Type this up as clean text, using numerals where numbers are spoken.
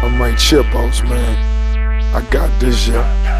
might chip outs, man. I got this, yeah.